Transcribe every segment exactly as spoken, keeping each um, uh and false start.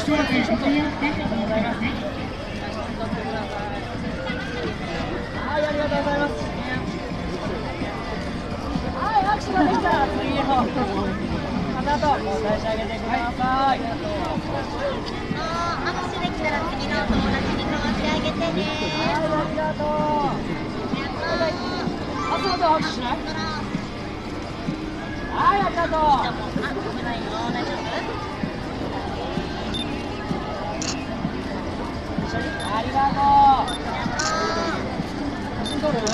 少々ご利用ください。 はい、ありがとうございます。はい、拍手ができたら次の方と交代してあげてください。 拍手できたら次のお友達に代わってあげてね。 はい、ありがとう。あ、そうだ、拍手しない？はい、ありがとう。 あ、危ないよ、大丈夫？ 一緒にありがとう。写真撮る？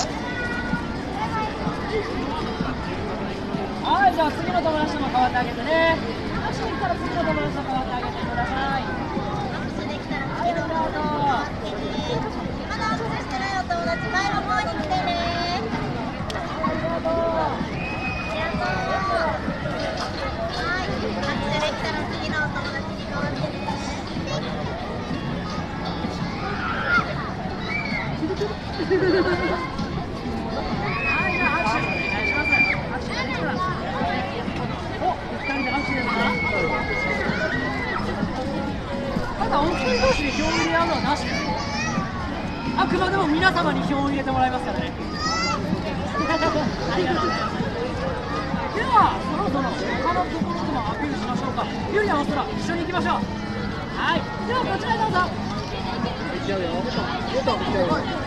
はい、じゃあ次の友達とも代わってあげてね。拍手できたら次の友達と代わってあげてください。 拍手できたら次のお友達に代わってね。まだ拍手してないお友達、前の方に来てね。 ありがとう。 ありがとう。はい、拍手できたら次のお友達に代わってね。 はい、じゃあ拍手お願いします。拍手ができたら。お、お二人で拍手ですね。ただお一人同士で票を入れ合うのはなしです。あくまでも皆様に票を入れてもらいますからね。ありがとうございます。では、そろそろ他のところでもアピールしましょうか。ゆりやまそら、一緒に行きましょう。はい、ではこちらへどうぞ。行っちゃうよ。